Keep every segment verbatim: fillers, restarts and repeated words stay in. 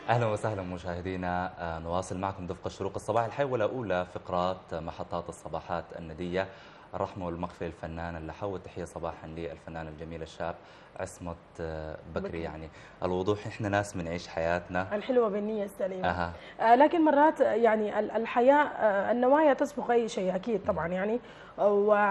أهلا وسهلا مشاهدينا، آه، نواصل معكم دفق الشروق الصباح الحي والأولى فقرات محطات الصباحات الندية. الرحمة والمغفرة للفنان اللي حول تحية صباحا للفنان الجميل الشاب عصمت آه، بكري. بكري. يعني الوضوح إحنا ناس بنعيش حياتنا. الحلوة بالنية السليمة. أها. آه، لكن مرات يعني ال- الحياة، آه، النوايا تسبق أي شيء أكيد طبعا يعني. آه،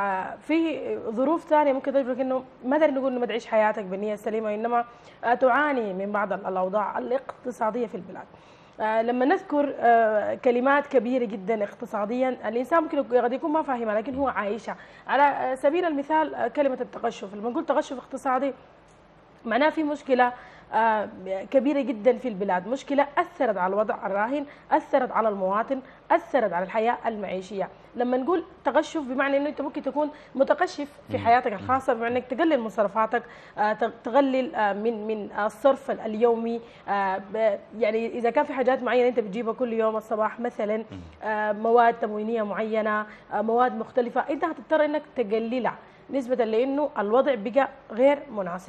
وفي ظروف ثانية ممكن تجبرك إنه ما نقدر نقول إنه ما تعيش حياتك بالنية السليمة، إنما آه، تعاني من بعض ال- الأوضاع الاقتصادية في البلاد. آه، لما نذكر آه، كلمات كبيرة جدا اقتصاديا، الإنسان ممكن يك- قد يكون ما فاهمها لكن هو عايشها. على آه، سبيل المثال، آه، كلمة التقشف، لما نقول تقشف اقتصادي معناه في مشكلة آه، كبيرة جدا في البلاد، مشكلة أثرت على الوضع الراهن، أثرت على المواطن، أثرت على الحياة المعيشية. لما نقول تقشف بمعنى أنه أنت ممكن تكون متقشف في مم. حياتك مم. الخاصة، بمعنى أنك تقلل مصروفاتك، آه، تقلل آه، من من الصرف اليومي. آه، ب- يعني إذا كان في حاجات معينة أنت بتجيبها كل يوم الصباح مثلا، مم. آه، مواد تموينية معينة، آه، مواد مختلفة، أنت هتضطر أنك تقللها نسبة لأنه الوضع بقى غير مناسب.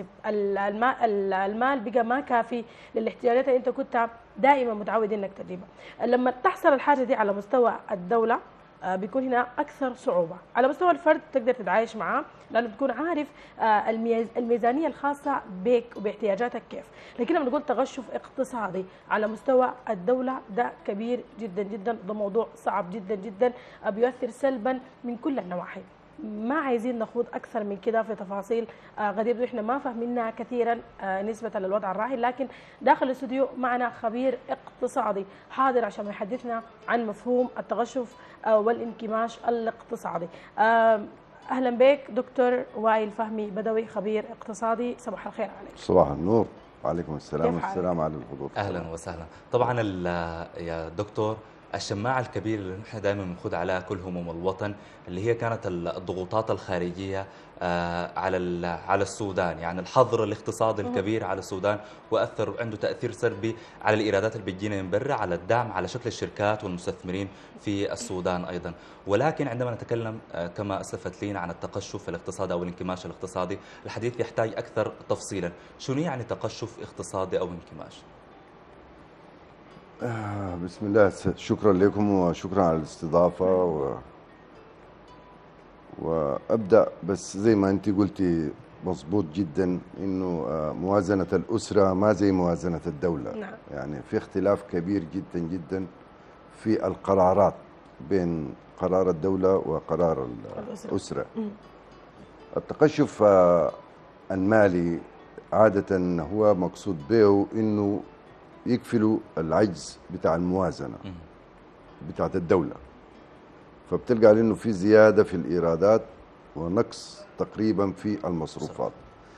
المال المال بقى ما كافي للاحتياجات اللي أنت كنت دائما متعود إنك تجيبها. لما تحصل الحاجة دي على مستوى الدولة، آه، بيكون هنا أكثر صعوبة. على مستوى الفرد تقدر تتعايش معاه لأنه بتكون عارف آه، الميز- الميزانية الخاصة بك وباحتياجاتك كيف. لكن لما نقول تغشف اقتصادي على مستوى الدولة، ده كبير جدا جدا، ده موضوع صعب جدا جدا، آه، بيؤثر سلبا من كل النواحي. ما عايزين نخوض اكثر من كده في تفاصيل آه، قد يبدو احنا ما فاهمينها كثيرا آه، نسبه للوضع الراهن، لكن داخل الاستوديو معنا خبير اقتصادي حاضر عشان يحدثنا عن مفهوم التغشف آه، والانكماش الاقتصادي. آه، اهلا بك دكتور وائل فهمي بدوي، خبير اقتصادي، صباح الخير عليك. صباح النور، وعليكم السلام كيف حالك؟ والسلام على الحضور. أهلا وسهلا. طبعا ال- يا دكتور، الشماعة الكبيرة اللي نحن دائما بنخوض عليها كل هموم الوطن اللي هي كانت الضغوطات الخارجية آه، على ال- على السودان، يعني الحظر الاقتصادي مهم. الكبير على السودان، وأثر عنده تأثير سلبي على الإيرادات اللي بتجينا من برا، على الدعم، على شكل الشركات والمستثمرين في السودان أيضا. ولكن عندما نتكلم آه، كما أسلفت لينا عن التقشف الاقتصادي أو الانكماش الاقتصادي، الحديث يحتاج أكثر تفصيلا. شنو يعني تقشف اقتصادي أو انكماش؟ آه بسم الله، س- شكرا لكم وشكرا على الاستضافة و... وأبدأ. بس زي ما أنت قلتي مظبوط جدا، إنه آه موازنة الأسرة ما زي موازنة الدولة. نعم. يعني في اختلاف كبير جدا جدا في القرارات بين قرار الدولة وقرار ال- الاسره. الأسرة. مم. التقشف آه، المالي عادة هو مقصود به إنه يكفلوا العجز بتاع الموازنة مم. بتاعت الدولة، فبتلقى إنه في زيادة في الإيرادات ونقص تقريبا في المصروفات.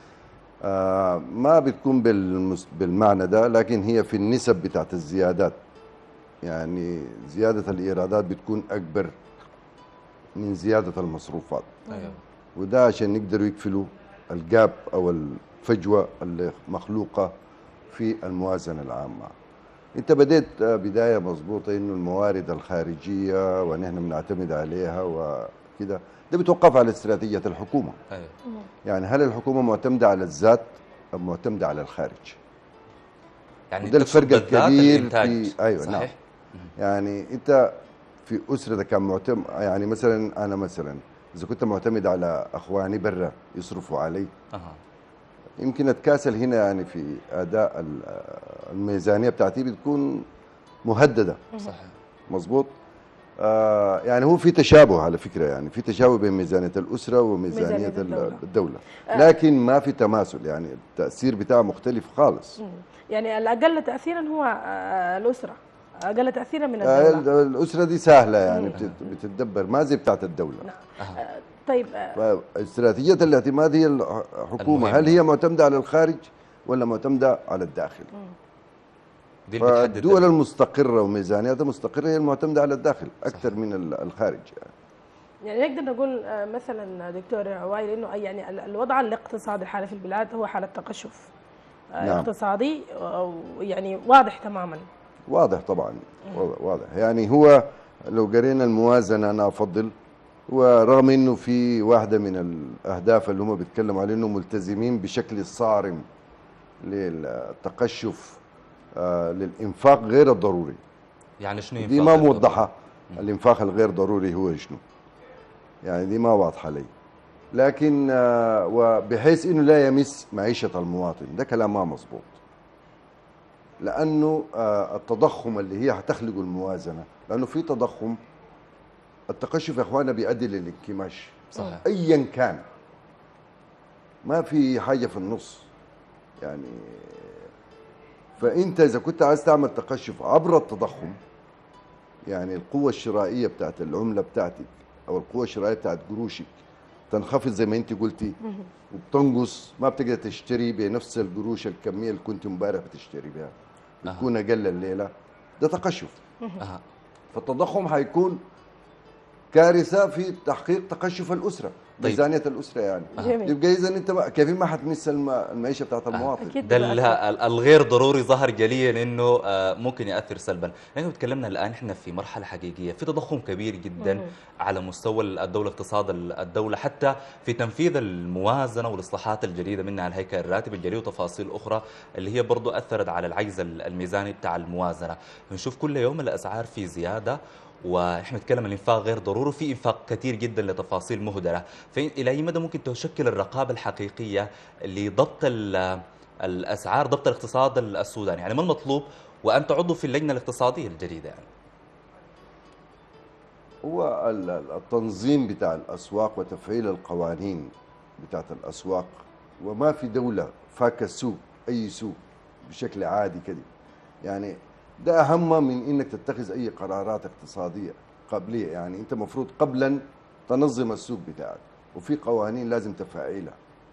آه ما بتكون بالمس- بالمعنى ده، لكن هي في النسب بتاعت الزيادات. يعني زيادة الإيرادات بتكون أكبر من زيادة المصروفات، أيوه. وده عشان يقدروا يكفلوا الجاب أو الفجوة اللي مخلوقة في الموازنة العامة. انت بديت بداية مظبوطة انه الموارد الخارجية ونحن بنعتمد عليها وكده، ده بيتوقف على استراتيجية الحكومة. أيوه. يعني هل الحكومة معتمدة على الذات أم معتمدة على الخارج؟ يعني وده تقصد الفرق بالذات الكبير الإنتاج، في ايوه صحيح؟ نعم. يعني انت في اسرتك كان معتمد، يعني مثلا انا مثلا اذا كنت معتمد على اخواني برا يصرفوا علي، أها. يمكن اتكاسل هنا. يعني في اداء ال- الميزانيه بتاعتي بتكون مهدده. صحيح. مظبوط. آه يعني هو في تشابه على فكره، يعني في تشابه بين ميزانيه الاسره وميزانيه ميزانية الدولة. ال- الدوله، آه. لكن ما في تماثل. يعني التاثير بتاعه مختلف خالص. مم. يعني الأقل تأثيرا هو آه، الأسرة، أقل تأثيرا من آه الدولة. الاسره دي سهله، يعني مم. بتت- بتتدبر، ما زي بتاعت الدوله. نعم. أها. آه، طيب. آه، فاستراتيجيه الاعتماد هي الحكومه، هل المهمة. هي معتمده على الخارج ولا معتمده على الداخل؟ دي اللي بتحدد فالدول ال- المستقرة وميزانياتها مستقرة هي المعتمدة على الداخل أكثر من ال- الخارج. يعني. يعني نقدر نقول آه، مثلا دكتور وائل انه يعني ال- الوضع الاقتصادي الحالي في البلاد هو حالة تقشف آه، نعم. اقتصادي، آه، يعني واضح تماما. واضح طبعا، واضح, واضح. يعني هو لو قرينا الموازنة أنا أفضل، ورغم أنه في واحدة من الأهداف اللي هم بيتكلموا عليه أنه ملتزمين بشكل صارم للتقشف آه للانفاق غير الضروري. يعني شنو دي ينفق ما غير ضروري؟ موضحه. الانفاق الغير ضروري هو شنو؟ يعني دي ما واضحه لي. لكن آه وبحيث انه لا يمس معيشه المواطن، ده كلام ما مظبوط. لانه آه التضخم اللي هي هتخلق الموازنه، لانه في تضخم. التقشف يا اخوانا بيؤدي للانكماش صحيح. ايا كان، ما في حاجه في النص يعني. فانت اذا كنت عايز تعمل تقشف عبر التضخم، يعني القوه الشرائيه بتاعت العمله بتاعتك او القوه الشرائيه بتاعت قروشك تنخفض زي ما انت قلتي، وبتنقص، ما بتقدر تشتري بنفس القروش الكميه اللي كنت امبارح بتشتري بها، بتكون اقل الليله. ده تقشف. أه. فالتضخم حيكون كارثه في تحقيق تقشف الاسره، طيب. ميزانيه الاسره يعني. جميل. يبقى اذا انت ما- كيف ما حتمس الم- المعيشه بتاعت المواطن. أكيد ده بتأثر. ال- الغير ضروري ظهر جليا انه آه، ممكن ياثر سلبا. نحن تكلمنا الان احنا في مرحله حقيقيه، في تضخم كبير جدا مم. على مستوى الدوله، اقتصاد الدوله، حتى في تنفيذ الموازنه والاصلاحات الجديده منها الهيكل الراتب الجديد وتفاصيل اخرى اللي هي برضو اثرت على العجز الميزاني بتاع الموازنه. بنشوف كل يوم الاسعار في زياده، واحنا نتكلم عن الانفاق غير ضروري، وفي انفاق كثير جدا لتفاصيل مهدره. فالى اي مدى ممكن تشكل الرقابه الحقيقيه لضبط ال- الاسعار، ضبط الاقتصاد السوداني؟ يعني ما المطلوب وانت عضو في اللجنه الاقتصاديه الجديده؟ يعني هو ال- ال- التنظيم بتاع الاسواق وتفعيل القوانين بتاعت الاسواق، وما في دوله فاكه السوق، اي سوق بشكل عادي كده يعني. ده اهم من انك تتخذ اي قرارات اقتصاديه قبليه. يعني انت المفروض قبلا تنظم السوق بتاعك، وفي قوانين لازم تفعيلها،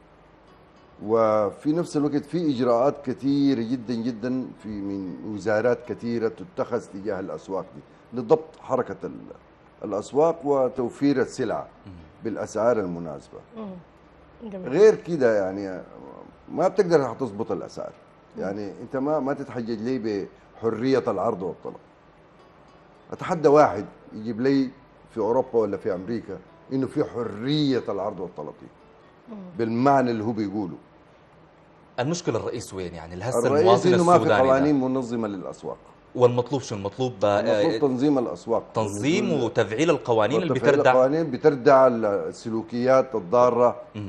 وفي نفس الوقت في اجراءات كثيره جدا جدا في من وزارات كثيره تتخذ تجاه الاسواق دي لضبط حركه ال- الاسواق وتوفير السلعه بالاسعار المناسبه. مم. جميل. غير كده يعني ما بتقدر تظبط الاسعار. يعني انت ما ما تتحجج لي بحريه العرض والطلب. اتحدى واحد يجيب لي في اوروبا ولا في امريكا انه في حريه العرض والطلب دي بالمعنى اللي هو بيقوله. المشكله الرئيس وين؟ يعني هسه الرئيس المواطن انه ما في السوداني قوانين ده. منظمه للاسواق. والمطلوب شو المطلوب؟ المفروض آه، تنظيم الاسواق، تنظيم وتفعيل القوانين اللي وتفعيل بتردع. القوانين بتردع السلوكيات الضاره مم.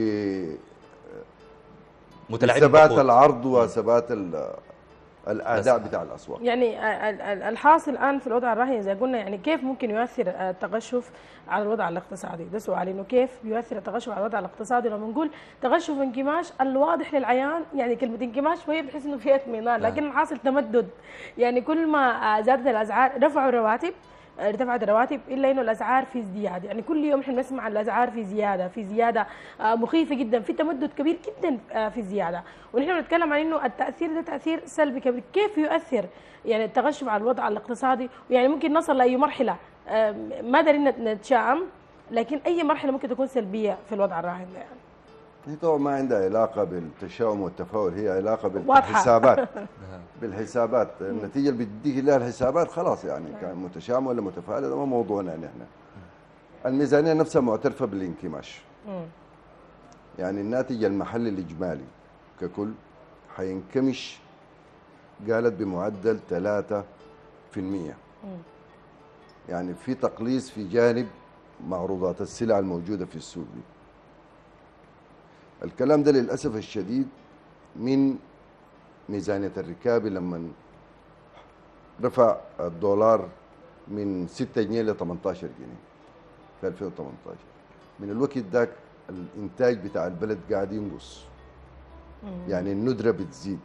متلاعبين بثبات بقود. العرض وثبات ال- الاداء بس- بتاع الاسواق. يعني ال- ال- الحاصل الان في الوضع الراهن زي قلنا، يعني كيف ممكن يؤثر التقشف على الوضع الاقتصادي؟ ده سؤال، انه كيف يؤثر التقشف على الوضع الاقتصادي؟ لما نقول تقشف انكماش الواضح للعيان، يعني كلمه انكماش شويه بتحس انه فيها اطمئنان، لكن الحاصل تمدد. يعني كل ما زادت الاسعار رفعوا الرواتب، ارتفعت الرواتب، الا انه الاسعار في ازدياد. يعني كل يوم احنا بنسمع الاسعار في زياده في زياده آه، مخيفه جدا، في تمدد كبير جدا آه، في الزياده. ونحن بنتكلم عن انه التاثير ده تاثير سلبي كبير. كيف يؤثر يعني التغشم على الوضع الاقتصادي؟ ويعني ممكن نصل لاي مرحله؟ آه، ما دارين نتشائم، لكن اي مرحله ممكن تكون سلبيه في الوضع الراهن ده. يعني هي طبعا ما عندها علاقه بالتشاؤم والتفاؤل، هي علاقه واضحة. بالحسابات. بالحسابات، النتيجه اللي بتديك لها الحسابات خلاص. يعني كان متشائم ولا متفائل هذا ما موضوعنا نحن. الميزانيه نفسها معترفه بالانكماش. مم. يعني الناتج المحلي الاجمالي ككل حينكمش، قالت بمعدل ثلاثة في المية. مم. يعني في تقليص في جانب معروضات السلع الموجوده في السوق دي. الكلام ده للاسف الشديد من ميزانيه الركابه لما رفع الدولار من ستة جنيه ل ثمانية عشر جنيه في ألفين وثمانية عشر. من الوقت ذاك الانتاج بتاع البلد قاعد ينقص، يعني الندره بتزيد.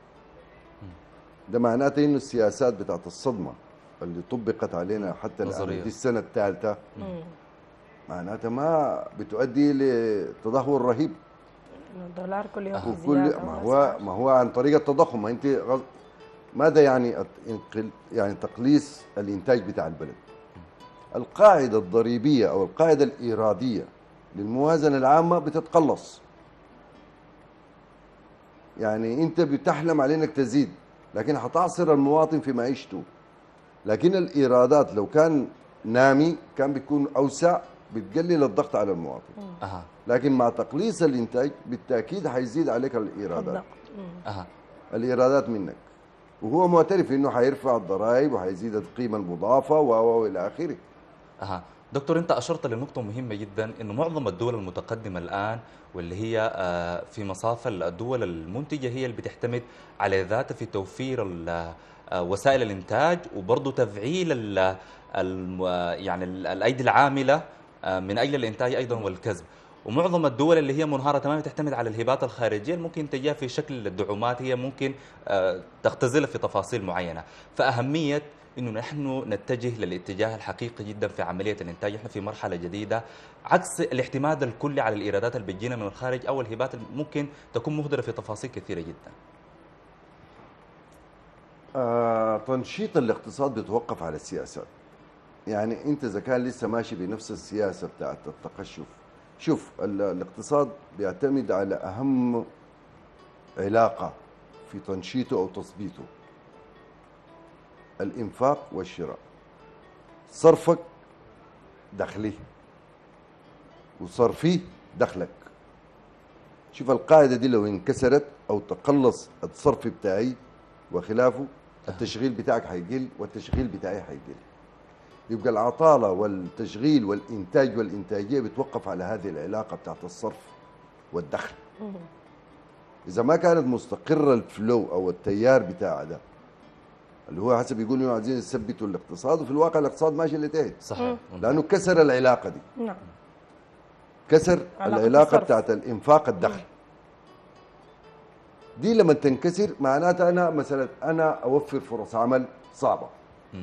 ده معناته انه السياسات بتاعت الصدمه اللي طبقت علينا حتى الان نظرية. دي السنه الثالثه مم. معناتها ما بتؤدي لتدهور رهيب. إنه الدولار كل يوم في وكل زياده ما هو ما هو عن طريق التضخم. ما انت غز... ماذا يعني الت- انقل... يعني تقليص الانتاج بتاع البلد؟ القاعده الضريبيه او القاعده الايراديه للموازنه العامه بتتقلص. يعني انت بتحلم على انك تزيد، لكن هتعصر المواطن في معيشته. لكن الايرادات لو كان نامي كان بيكون اوسع، بتقلل الضغط على المواطن. اها لكن مع تقليص الانتاج بالتاكيد حيزيد عليك الايرادات. الضغط. مم. اها الايرادات منك. وهو معترف انه حيرفع الضرائب وحيزيد القيمه المضافه و الى اخره. أها. دكتور، أنت أشرت لنقطة مهمة جدا، أنه معظم الدول المتقدمة الآن واللي هي آه، في مصاف الدول المنتجة هي اللي بتعتمد على ذاتها في توفير ال- آه، وسائل الإنتاج، وبرضه تفعيل ال الم- يعني ال- الأيدي العاملة آه، من أجل الإنتاج أيضا والكسب. ومعظم الدول اللي هي منهارة تماما تعتمد على الهبات الخارجية اللي ممكن تجيها في شكل الدعومات، هي ممكن آه، تختزلها في تفاصيل معينة. فأهمية انه نحن نتجه للاتجاه الحقيقي جدا في عمليه الانتاج، احنا في مرحله جديده عكس الاعتماد الكلي على الايرادات اللي بتجينا من الخارج او الهبات اللي ممكن تكون مهدره في تفاصيل كثيره جدا. آه تنشيط الاقتصاد بيتوقف على السياسات. يعني انت اذا كان لسه ماشي بنفس السياسه بتاعت التقشف، شوف ال- الاقتصاد بيعتمد على اهم علاقه في تنشيطه او تثبيته: الانفاق والشراء. صرفك دخلي وصرفي دخلك. شوف القاعده دي لو انكسرت او تقلص الصرف بتاعي وخلافه، التشغيل بتاعك هيقل والتشغيل بتاعي هيقل. يبقى العطاله والتشغيل والانتاج والانتاجيه بتوقف على هذه العلاقه بتاعت الصرف والدخل. اذا ما كانت مستقره الفلو او التيار بتاع ده اللي هو حسب يقولوا انه عايزين يثبتوا الاقتصاد، وفي الواقع الاقتصاد ماشي لتحت، صحيح. لانه كسر العلاقه دي. نعم. كسر علاقة العلاقه الصرف. بتاعت الانفاق الدخل. دي لما تنكسر معناتها انا مثلا انا اوفر فرص عمل صعبه، مم.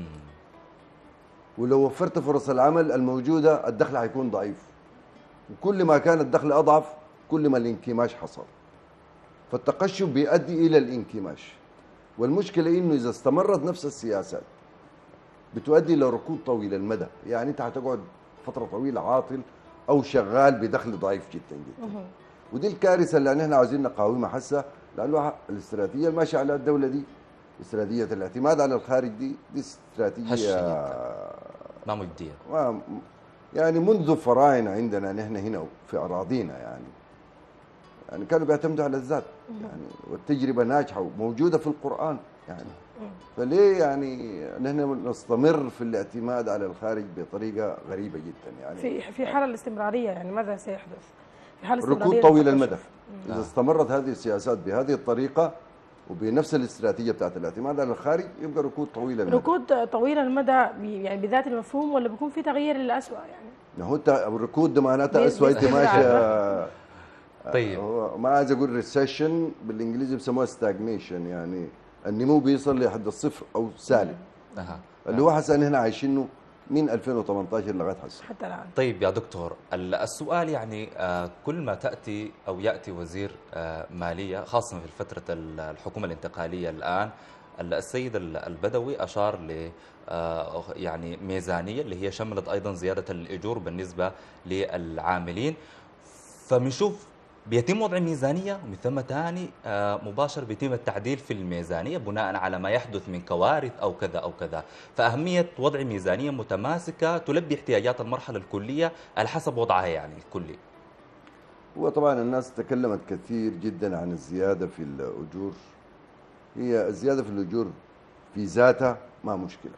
ولو وفرت فرص العمل الموجوده الدخل هيكون ضعيف، وكل ما كان الدخل اضعف كل ما الانكماش حصل. فالتقشف بيؤدي الى الانكماش، والمشكله انه اذا استمرت نفس السياسات بتؤدي الى ركود طويل المدى. يعني انت هتقعد فتره طويله عاطل او شغال بدخل ضعيف جدا جدا. ودي الكارثه اللي نحن عاوزين نقاومها هسه، لانه الاستراتيجيه الماشيه على الدوله دي، استراتيجيه الاعتماد على الخارج دي، دي استراتيجيه هشة ما مجديه. ما- يعني منذ فراعنه عندنا نحن هنا في اراضينا، يعني يعني كانوا بيعتمدوا على الذات، يعني والتجربه ناجحه وموجوده في القران يعني. فليه يعني نحن نستمر في الاعتماد على الخارج بطريقه غريبه جدا يعني؟ في في حال الاستمراريه، يعني ماذا سيحدث؟ في حال ركود استمرارية طويل التقشف. المدى. اذا استمرت هذه السياسات بهذه الطريقه وبنفس الاستراتيجيه بتاعت الاعتماد على الخارج، يبقى ركود طويل المدى. ركود طويل المدى بي- يعني بذات المفهوم، ولا بيكون في تغيير للأسوأ يعني؟ ما هو انت الركود ده معناتها بي- اسوء، انت باستمرار. ماشي. طيب. هو ما عايز اقول ريسيشن، بالانجليزي بسموها ستاجنيشن، يعني النمو بيصل لحد الصفر او سالب، أها. اللي هو حسن هنا عايشينه من ألفين وثمانية عشر لغايه هسه. حتى الآن. طيب يا دكتور، ال- السؤال يعني آه، كل ما تأتي أو يأتي وزير آه، مالية، خاصة في فترة ال- الحكومة الانتقالية الآن، ال- السيد ال- البدوي أشار ل آه، يعني ميزانية اللي هي شملت أيضا زيادة الأجور بالنسبة للعاملين. فبنشوف بيتم وضع ميزانية، ومن ثم ثاني آه، مباشر بيتم التعديل في الميزانية بناء على ما يحدث من كوارث أو كذا أو كذا. فأهمية وضع ميزانية متماسكة تلبي احتياجات المرحلة الكلية على حسب وضعها يعني الكلي. هو طبعا الناس تكلمت كثير جدا عن الزياده في الاجور. هي الزياده في الاجور في ذاتها ما مشكله،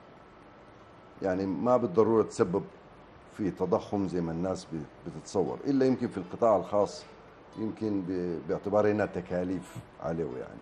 يعني ما بالضروره تسبب في تضخم زي ما الناس بتتصور، الا يمكن في القطاع الخاص، يمكن ب- باعتبار انها تكاليف عليه يعني.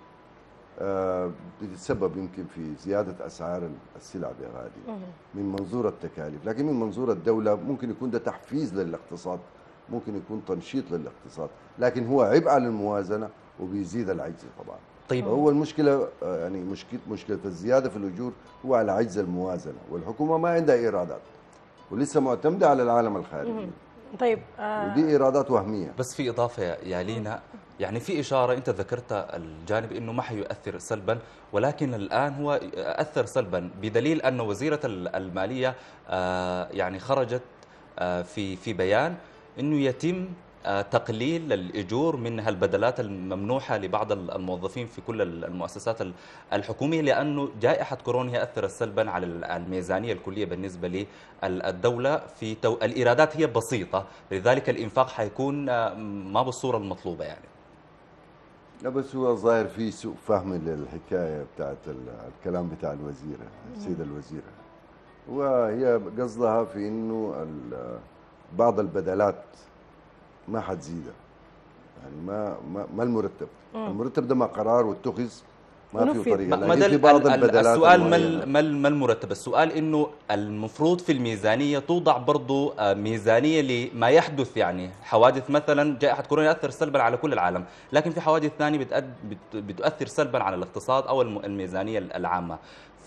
آه، بتتسبب يمكن في زياده اسعار السلع بغالي من منظور التكاليف، لكن من منظور الدوله ممكن يكون ده تحفيز للاقتصاد، ممكن يكون تنشيط للاقتصاد، لكن هو عبء على الموازنه وبيزيد العجز طبعا. طيب. هو المشكله آه، يعني مشكله مشكله الزياده في الاجور هو على عجز الموازنه، والحكومه ما عندها ايرادات ولسه معتمده على العالم الخارجي، طيب آه ودي ايرادات وهميه. بس في إضافة يا لينا، يعني في إشارة أنت ذكرت الجانب أنه ما حيؤثر سلبا، ولكن الآن هو أثر سلبا بدليل أن وزيرة المالية آه، يعني خرجت آه، في في بيان أنه يتم آه، تقليل الأجور من البدلات الممنوحة لبعض الموظفين في كل المؤسسات الحكومية، لأنه جائحة كورونا هي أثرت سلبا على الميزانية الكلية بالنسبة للدولة. في تو... الإيرادات هي بسيطة، لذلك الإنفاق حيكون آه، ما بالصورة المطلوبة يعني. لا بس هو الظاهر في سوء فهم للحكايه بتاعت ال- الكلام بتاع الوزيره السيده الوزيره. وهي قصدها في انه ال- بعض البدلات ما حتزيدها، يعني ما ما, ما المرتب مم. المرتب ده ما قرار واتخذ ما في ونفذ. طريقه، ما ما لكن ده في ال- بعض ال- البدلات السؤال ما المعينة. ال- ما ال- ما المرتب، السؤال انه المفروض في الميزانيه توضع برضو آه، ميزانيه لما يحدث، يعني حوادث مثلا جائحه كورونا ياثر سلبا على كل العالم، لكن في حوادث ثانيه بتأد بت- بتؤثر سلبا على الاقتصاد او الم- الميزانيه العامه،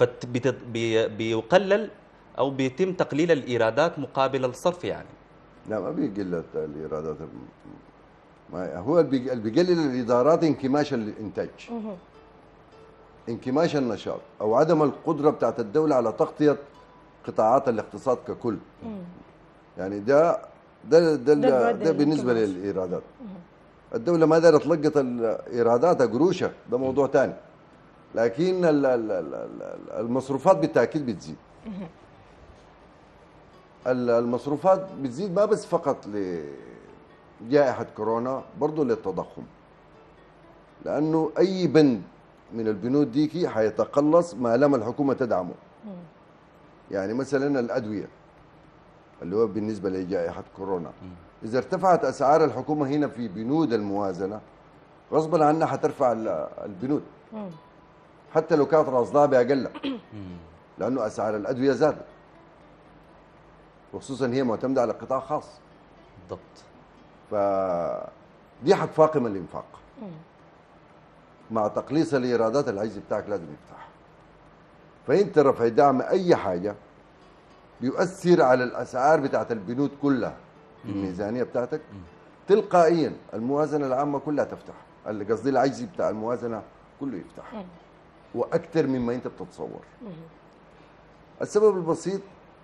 فبيقلل او بيتم تقليل الايرادات مقابل الصرف يعني. لا ما بيقل الايرادات، ما هو اللي بيق- اللي بيقلل الادارات انكماش الانتاج، مهم. انكماش النشاط او عدم القدره بتاعت الدوله على تغطيه قطاعات الاقتصاد ككل. مم. يعني ده ده ده, ده ده, بيؤدي ده بالنسبه للانكماش. للايرادات. الدوله ما دارت تلقط الايرادات قروشها، ده موضوع ثاني، لكن ال- ال- ال- ال- المصروفات بالتاكيد بتزيد. ال- المصروفات بتزيد ما بس فقط لجائحه كورونا، برضه للتضخم، لانه اي بند من البنود ديكي حيتقلص ما لم الحكومه تدعمه. يعني مثلا الادويه اللي هو بالنسبه لجائحه كورونا، اذا ارتفعت اسعار الحكومه هنا في بنود الموازنه غصبا عنها حترفع ال- البنود مم. حتى لو كانت راصداها باقل، لانه اسعار الادويه زادت، وخصوصا هي معتمده على قطاع خاص، بالضبط. فدي حتفاقم الانفاق. مع تقليص الايرادات العجز بتاعك لازم يفتح. فانت رفع دعم اي حاجه بيؤثر على الاسعار بتاعت البنود كلها في الميزانيه بتاعتك، تلقائيا الموازنه العامه كلها تفتح، اللي قصدي العجز بتاع الموازنه كله يفتح، واكثر مما انت بتتصور. السبب البسيط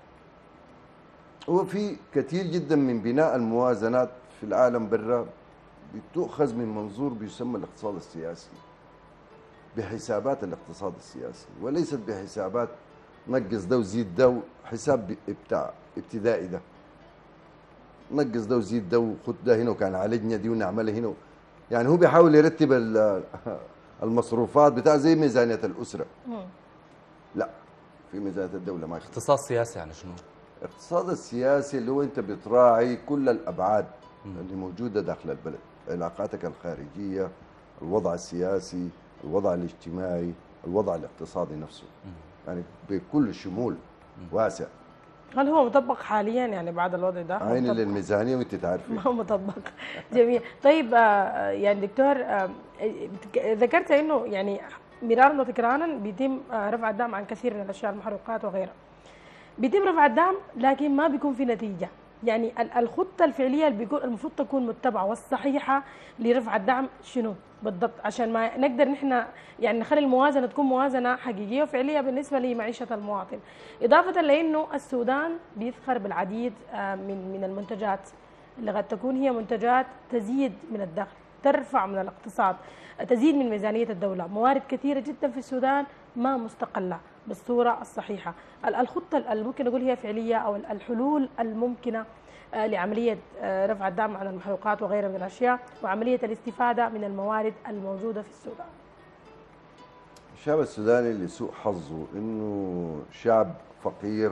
هو في كثير جدا من بناء الموازنات في العالم برا بتؤخذ من منظور بيسمى الاقتصاد السياسي، بحسابات الاقتصاد السياسي، وليست بحسابات نقص ده وزيد ده، حساب بتاع ابتدائي ده، نقص ده وزيد ده وخد ده هنا وكان عالجنا دي ونعملها هنا. يعني هو بيحاول يرتب ال- المصروفات بتاع زي ميزانية الأسرة. لا، في ميزانية الدولة ما يخطر. اختصاص سياسي يعني شنو؟ الاقتصاد السياسي اللي هو انت بتراعي كل الابعاد اللي موجوده داخل البلد، علاقاتك الخارجيه، الوضع السياسي، الوضع الاجتماعي، الوضع الاقتصادي نفسه، يعني بكل شمول واسع. هل هو مطبق حاليا يعني بعد الوضع ده؟ عين مطبق؟ للميزانيه وانت تعرفي. ما هو مطبق. جميل. طيب آه، يعني دكتور آه، ذكرت انه يعني مرارا وتكرارا بيتم آه، رفع الدعم عن كثير من الاشياء، المحروقات وغيرها. بيتم رفع الدعم لكن ما بيكون في نتيجه، يعني ال- الخطه الفعليه اللي بيكون المفروض تكون متبعه والصحيحه لرفع الدعم شنو بالضبط، عشان ما نقدر نحن يعني نخلي الموازنه تكون موازنه حقيقيه وفعليه بالنسبه لمعيشه المواطن، اضافه لانه السودان بيفخر بالعديد آه، من من المنتجات اللي قد تكون هي منتجات تزيد من الدخل، ترفع من الاقتصاد، تزيد من ميزانيه الدوله، موارد كثيره جدا في السودان ما مستقله بالصوره الصحيحه. ال- الخطه اللي ممكن نقول هي فعليه او ال- الحلول الممكنه آه، لعمليه آه، رفع الدعم عن المحروقات وغيرها من الاشياء، وعمليه الاستفاده من الموارد الموجوده في السودان. الشعب السوداني لسوء حظه انه شعب فقير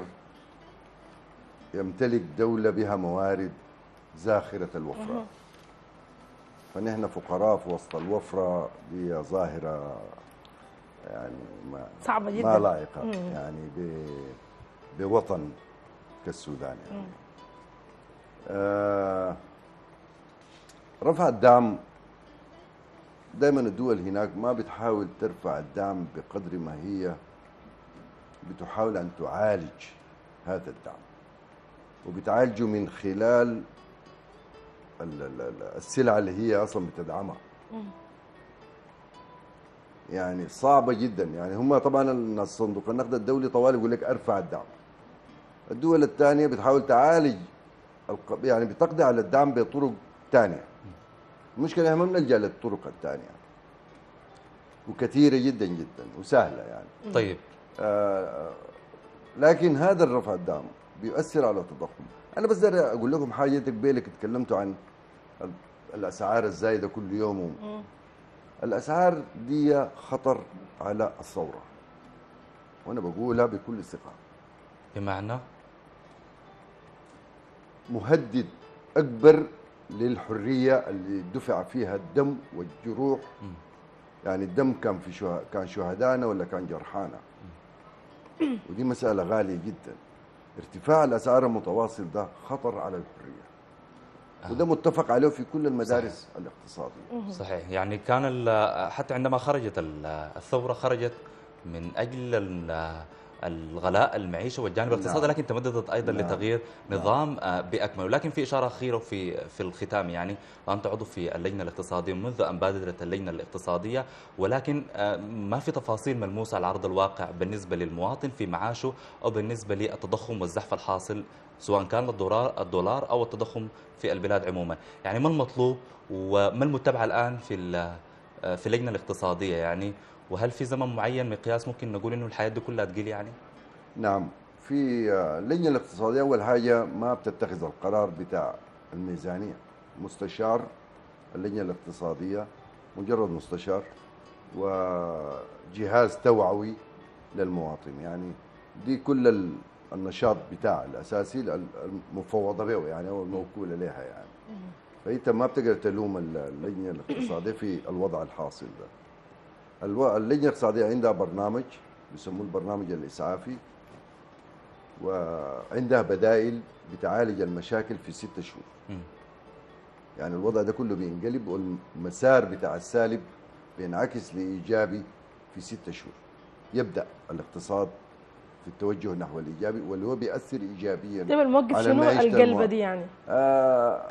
يمتلك دوله بها موارد زاخره الوفره. فنحن فقراء في وسط الوفره، دي ظاهره يعني ما صعبه جدا. ما لائقه مم. يعني ب- بوطن كالسودان يعني. آه رفع الدعم دائما الدول هناك ما بتحاول ترفع الدعم بقدر ما هي بتحاول ان تعالج هذا الدعم، وبتعالجه من خلال ال- ال- ال- السلع اللي هي اصلا بتدعمها. يعني صعبه جدا، يعني هم طبعا الصندوق النقد الدولي طوال يقول لك ارفع الدعم، الدول الثانيه بتحاول تعالج الق- يعني بتقضي على الدعم بطرق ثانيه. المشكله احنا ما بنلجا للطرق الثانيه، وكثيره جدا جدا وسهله يعني. طيب آه لكن هذا الرفع الدعم بيؤثر على التضخم. انا بس داير اقول لكم حاجه، قبيلك تكلمتوا عن ال- الاسعار الزايده كل يوم. الأسعار دي خطر على الثورة، وأنا بقولها بكل ثقة. بمعنى مهدد أكبر للحرية اللي دفع فيها الدم والجروح. م. يعني الدم كان في شه... كان شهدانا ولا كان جرحانا، ودي مسألة غالية جدا. ارتفاع الأسعار المتواصل ده خطر على الحرية، وده متفق عليه في كل المدارس صحيح. الاقتصادية. صحيح. يعني كان ال- حتى عندما خرجت ال- الثورة خرجت من أجل ال- الغلاء المعيشة والجانب الاقتصادي، نعم. لكن تمددت أيضا نعم. لتغيير نعم. نظام آه، بأكمله. لكن في إشارة أخيرة في في الختام، يعني وأنت عضو في اللجنة الاقتصادية منذ أن بادرت اللجنة الاقتصادية، ولكن آه، ما في تفاصيل ملموسة على أرض الواقع بالنسبة للمواطن في معاشه أو بالنسبة للتضخم والزحف الحاصل، سواء كان الدولار الدولار أو التضخم في البلاد عموما. يعني ما المطلوب وما المتبع الآن في ال- في اللجنة الاقتصادية يعني، وهل في زمن معين مقياس ممكن نقول إنه الحياة دي كلها تقيل يعني؟ نعم، في آه، اللجنة الاقتصادية أول حاجة ما بتتخذ القرار بتاع الميزانية. مستشار اللجنة الاقتصادية مجرد مستشار وجهاز توعوي للمواطن، يعني دي كل ال- النشاط بتاع الأساسي المفوضة به يعني أو الموكولة لها يعني. فأنت ما بتقدر تلوم اللجنة الاقتصادية في الوضع الحاصل ده. الو- اللجنة الاقتصادية عندها برنامج بيسموه البرنامج الإسعافي، وعندها بدائل بتعالج المشاكل في ستة شهور. مم. يعني الوضع ده كله بينقلب والمسار بتاع السالب بينعكس لإيجابي في ستة شهور. يبدأ الاقتصاد في التوجه نحو الإيجابي، واللي هو بيأثر إيجابيا طيب الموقف على شنو معيشة القلبة المواطن. دي يعني؟ آه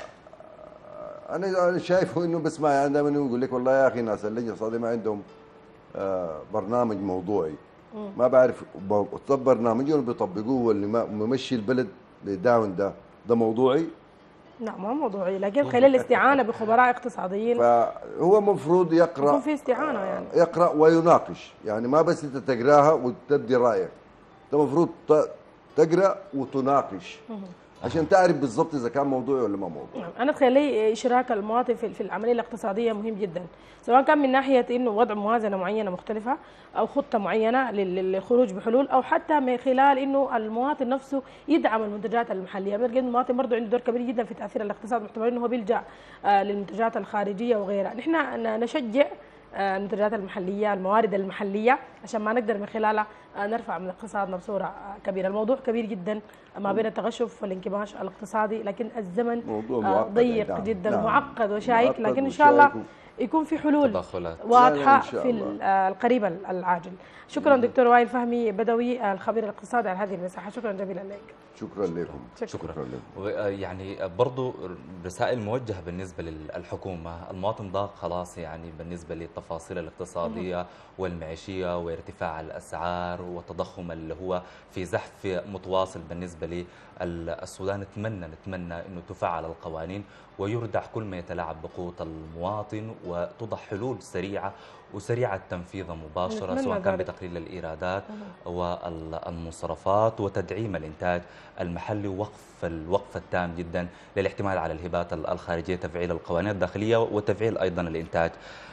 أنا أنا شايفه إنه بسمع يعني دائما يقول لك والله يا أخي ناس اللجنة الاقتصادية ما عندهم آه برنامج موضوعي. ما بعرف طب برنامجهم بيطبقوه واللي ما ممشي البلد لداون ده ده موضوعي. نعم ما موضوعي، لكن خلال الاستعانة بخبراء اقتصاديين فهو مفروض يقرأ، يكون في استعانة يعني. يقرأ ويناقش، يعني ما بس انت تقراها وتبدي رأيك، انت المفروض تقرأ وتناقش عشان تعرف بالضبط اذا كان موضوعي ولا ما موضوعي. انا اتخيل لي اشراك المواطن في في العمليه الاقتصاديه مهم جدا، سواء كان من ناحيه انه وضع موازنه معينه مختلفه او خطه معينه للخروج بحلول، او حتى من خلال انه المواطن نفسه يدعم المنتجات المحليه. بلقى المواطن برضه عنده دور كبير جدا في تاثير الاقتصاد، باعتبار انه هو بيلجا للمنتجات الخارجيه وغيرها. نحن نشجع المنتجات المحليه، الموارد المحليه، عشان ما نقدر من خلالها نرفع من اقتصادنا بصوره كبيره. الموضوع كبير جدا ما بين التغشف والانكماش الاقتصادي، لكن الزمن ضيق نعم. جدا نعم. ومعقد وشائك، معقد لكن ان شاء الله وشائك. يكون في حلول تدخلات واضحه إن شاء في الله. القريب العاجل. شكرا دكتور وائل فهمي بدوي الخبير الاقتصادي على هذه المساحه، شكرا جزيلا لك. شكرا لكم. شكرا, شكرا. شكرا لكم. يعني برضو رسائل موجهة بالنسبة للحكومة. المواطن ضاق خلاص يعني بالنسبة للتفاصيل الاقتصادية والمعيشية وارتفاع الأسعار والتضخم اللي هو في زحف متواصل بالنسبة للسودان. نتمنى نتمنى أنه تفعل القوانين ويردع كل ما يتلاعب بقوة المواطن، وتوضع حلول سريعة وسريعة التنفيذ مباشرة، سواء كان بتقليل الإيرادات والمصرفات وتدعيم الإنتاج المحلي ووقف الوقف التام جدا للاعتماد على الهبات الخارجية، تفعيل القوانين الداخلية وتفعيل أيضا الإنتاج